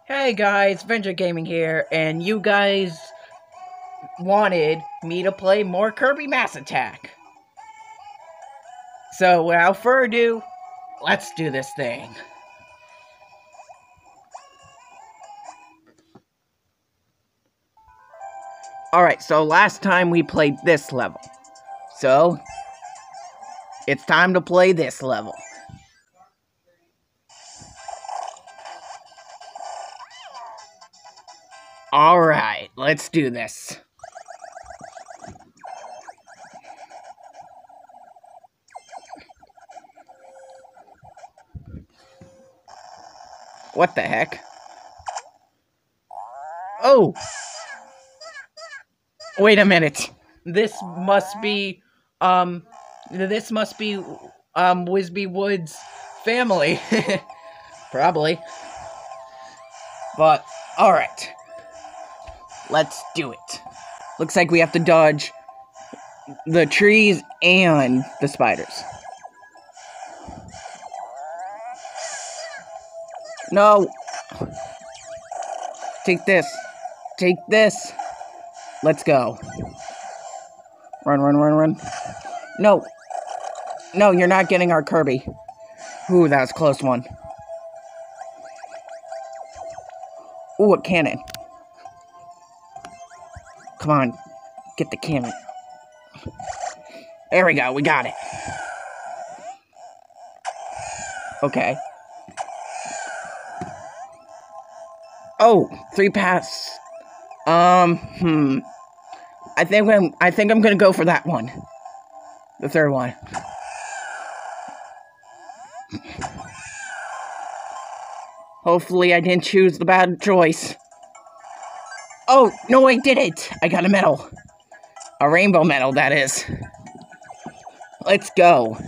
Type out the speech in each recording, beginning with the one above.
Hey guys, Venture Gaming here, and you guys wanted me to play more Kirby Mass Attack. So without further ado, let's do this thing. Alright, so last time we played this level. So, it's time to play this level. Alright, let's do this. What the heck? Oh! Wait a minute. This must be Wisby Wood's family. Probably. But, alright. Let's do it. Looks like we have to dodge the trees and the spiders. No! Take this. Take this. Let's go. Run, run, run, run. No. No, you're not getting our Kirby. Ooh, that was a close one. Ooh, a cannon. Come on. Get the cannon. There we go. We got it. Okay. Oh, 3 paths. I think I'm gonna go for that one. The third one. Hopefully I didn't choose the bad choice. Oh, no, I didn't! I got a medal. A rainbow medal, that is. Let's go.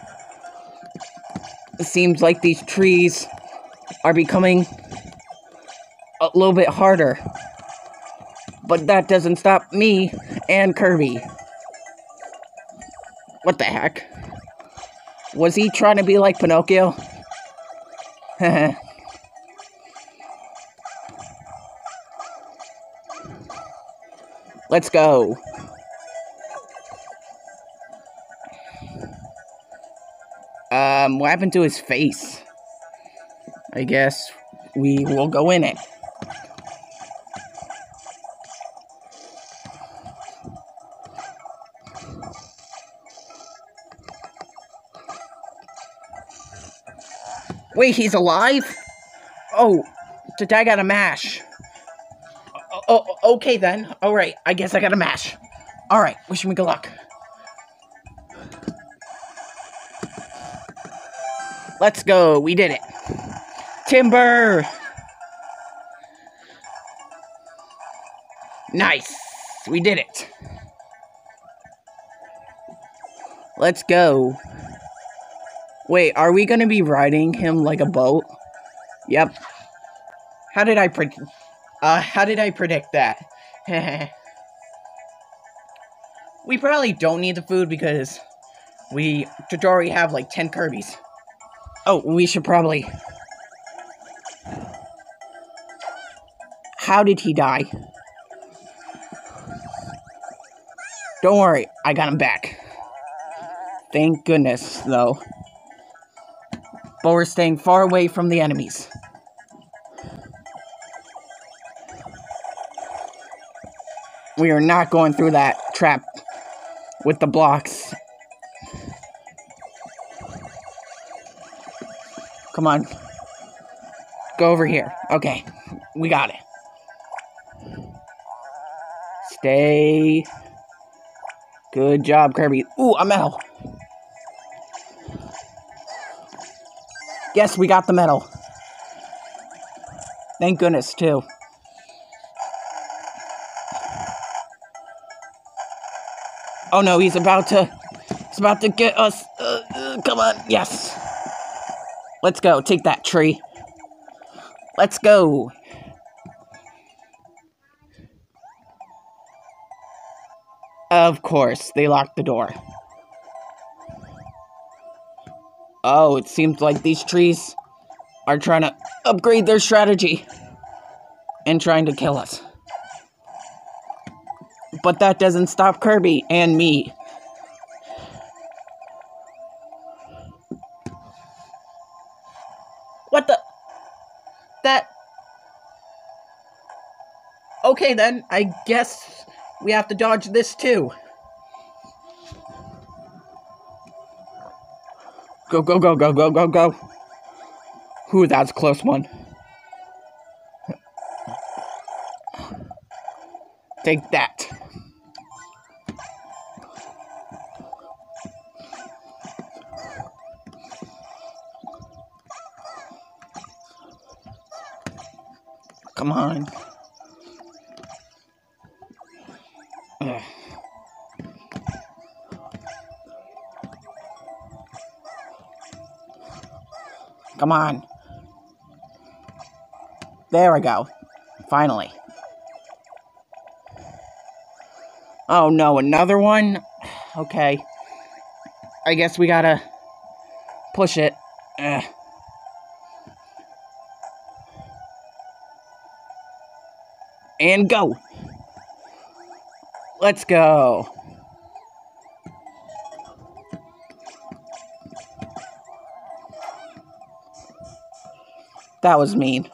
It seems like these trees are becoming a little bit harder. But that doesn't stop me and Kirby. What the heck? Was he trying to be like Pinocchio? Let's go. What happened to his face? I guess we will go in it. Wait, he's alive? Oh, I got a mash. Oh, okay then. Alright, I guess I got a mash. Alright, wish me good luck. Let's go, we did it. Timber! Nice, we did it. Let's go. Wait, are we gonna be riding him like a boat? Yep. How did I predict that? We probably don't need the food because we already have like 10 Kirbys. Oh, we should probably... How did he die? Don't worry, I got him back. Thank goodness, though. But we're staying far away from the enemies. We are not going through that trap with the blocks. Come on. Go over here. Okay. We got it. Stay. Good job, Kirby. Ooh, a medal. Yes, we got the medal. Thank goodness, too. Oh no, he's about to get us. Come on, yes. Let's go, take that tree. Let's go. Of course, they locked the door. Oh, it seems like these trees are trying to upgrade their strategy. and trying to kill us. But that doesn't stop Kirby and me. What the? That... Okay then, I guess we have to dodge this too. Go, go, go, go, go, go, go. Ooh, that's a close one. Take that. Come on. Ugh. Come on. There we go. Finally. Oh no, another one? Okay. I guess we gotta push it. Ugh. And go. Let's go. That was mean.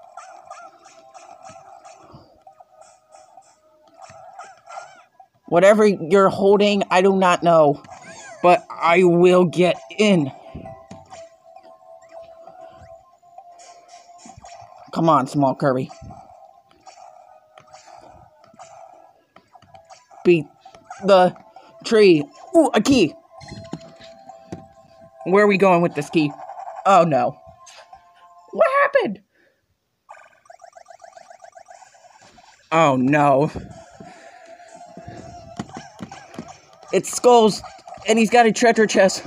Whatever you're holding, I do not know. But I will get in. Come on, small Kirby. Beat the tree. Ooh, a key. Where are we going with this key? Oh no. What happened? Oh no. It's Skulls, and he's got a treasure chest.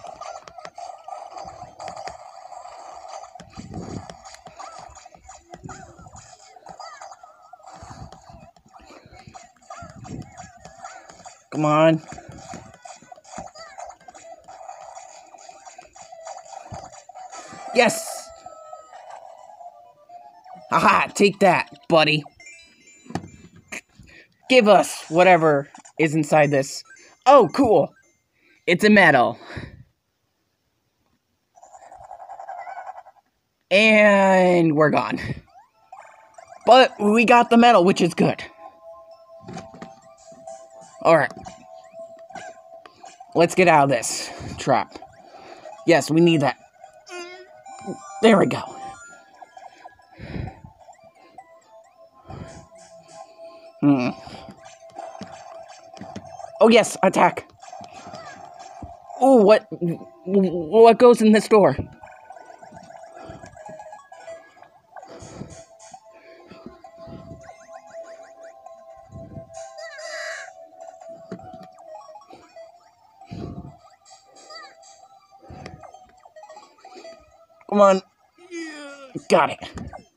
Come on. Yes! Haha, take that, buddy. Give us whatever is inside this. Oh, cool. It's a medal. And we're gone. But we got the medal, which is good. Alright. Let's get out of this trap. Yes, we need that. There we go. Oh yes, attack. Oh, what goes in this door? Come on. Got it.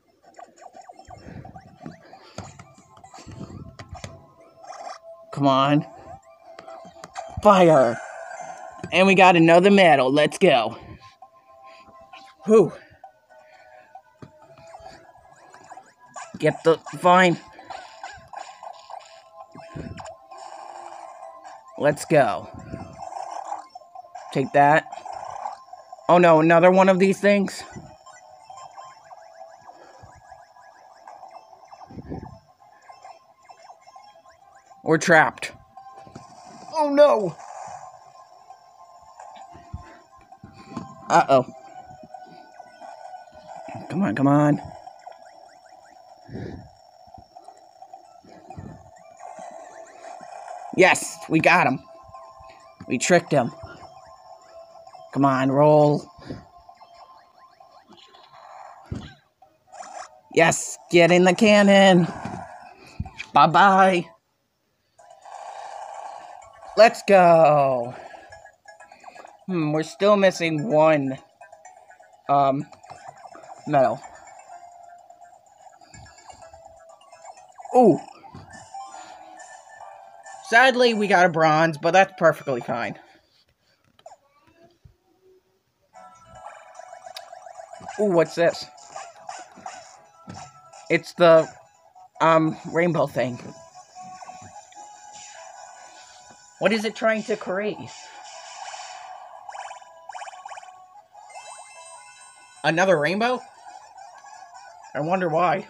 Come on. Fire. And we got another medal. Let's go. Whew. Get the vine. Let's go. Take that. Oh no, another one of these things? We're trapped. Oh no! Uh-oh. Come on, come on. Yes, we got him. We tricked him. Come on, roll. Yes, get in the cannon. Bye-bye. Let's go. We're still missing one medal. Ooh. Sadly, we got a bronze, but that's perfectly fine. Ooh, what's this? It's the, rainbow thing. What is it trying to create? Another rainbow? I wonder why.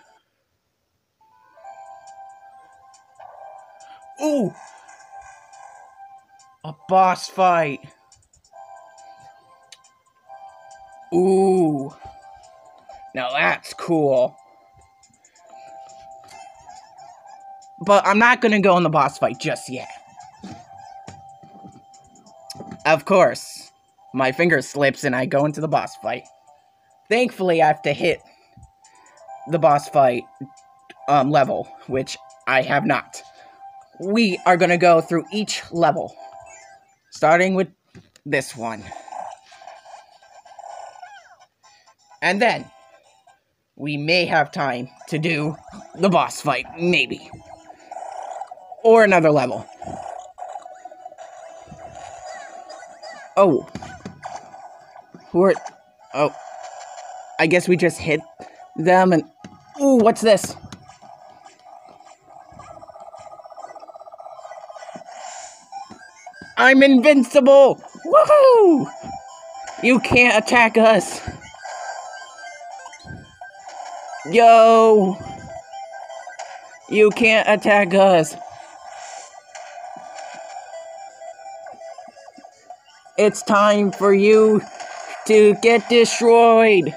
Ooh! A boss fight. Ooh. Now that's cool. But I'm not gonna go in the boss fight just yet. Of course. My finger slips and I go into the boss fight. Thankfully, I have to hit the boss fight level, which I have not. We are gonna go through each level, starting with this one. And then, we may have time to do the boss fight, maybe. Or another level. Oh. Oh. I guess we just hit them and... Ooh, what's this? I'm invincible! Woohoo! You can't attack us! Yo! You can't attack us! It's time for you to get destroyed!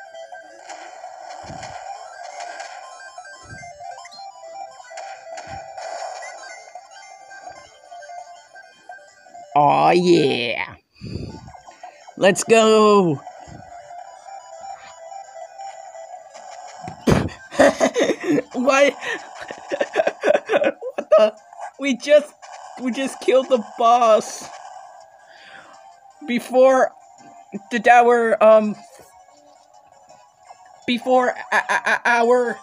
Aw, yeah! Let's go! What? What the? We just killed the boss. Before our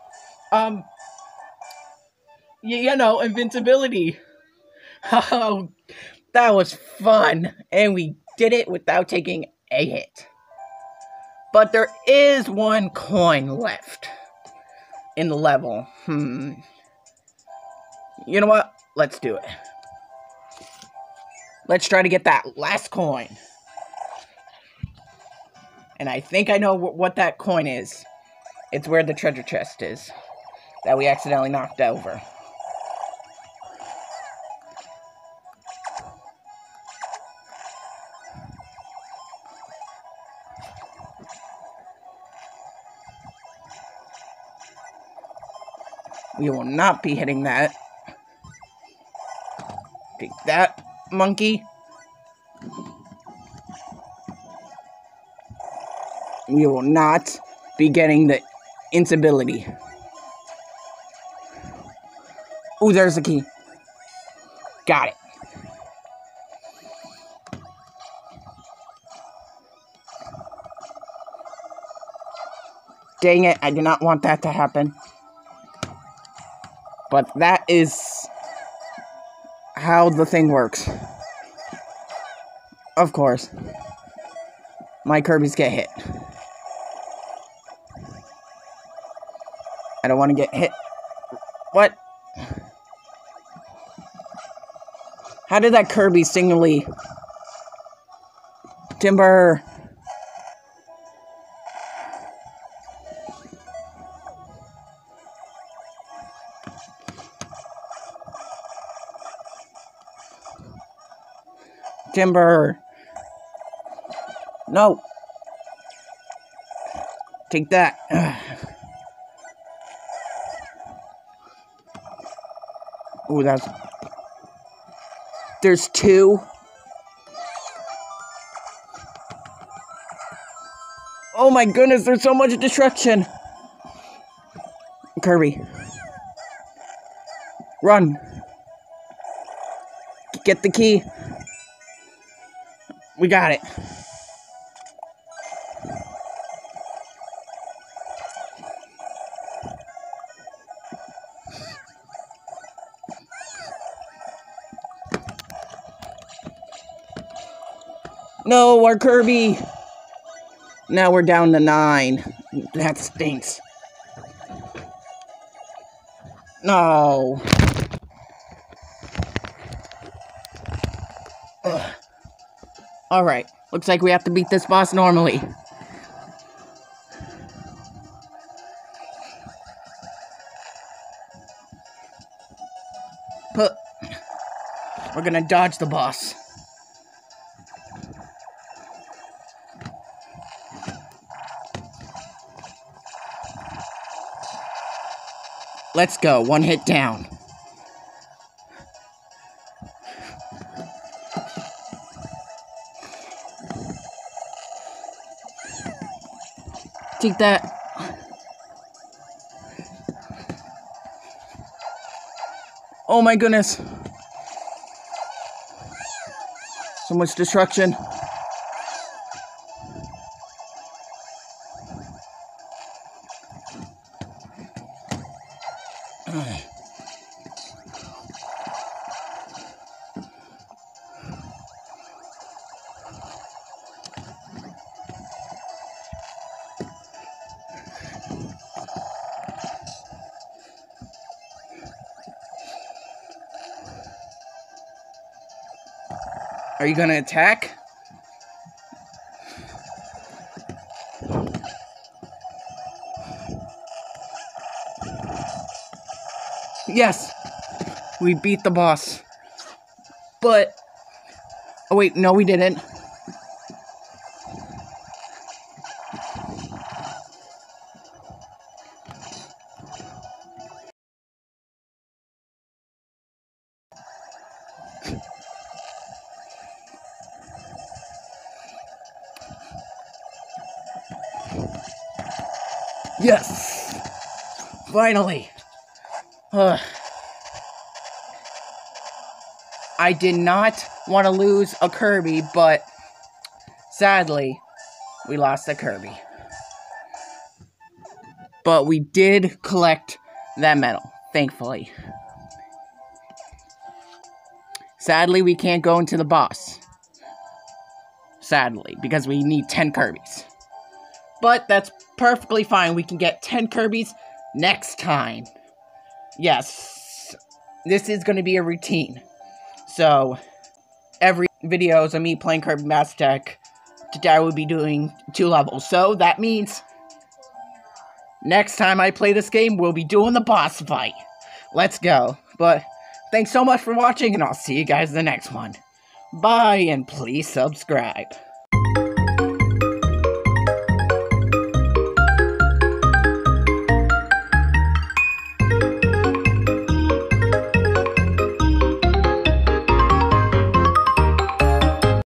you know, invincibility. Oh, that was fun, and we did it without taking a hit. But there is one coin left in the level. You know what? Let's do it. Let's try to get that last coin. And I think I know what that coin is. It's where the treasure chest is that we accidentally knocked over. We will not be hitting that. Take that, monkey. We will not be getting the invincibility. Ooh, there's the key. Got it. Dang it, I did not want that to happen. But that is how the thing works. Of course. My Kirby's get hit. I don't want to get hit. What? How did that Kirby singly... Timber... Timber. No. Take that. Ooh, that's... There's two. Oh my goodness, there's so much destruction. Kirby. Run. Get the key. We got it. No, our Kirby. Now we're down to 9. That stinks. No. Alright, looks like we have to beat this boss normally. We're gonna dodge the boss. Let's go, one hit down. Take that. Oh my goodness. So much destruction. Are you gonna attack? Yes! We beat the boss. But... oh wait, no we didn't. Yes! Finally! I did not want to lose a Kirby, but sadly, we lost a Kirby. But we did collect that medal, thankfully. Sadly, we can't go into the boss. Sadly, because we need 10 Kirbys. But that's perfectly fine. We can get 10 Kirbys next time. Yes, this is going to be a routine. So, every videos of me playing Kirby Master Deck, today I will be doing 2 levels. So, that means next time I play this game, we'll be doing the boss fight. Let's go. But, thanks so much for watching, and I'll see you guys in the next one. Bye, and please subscribe.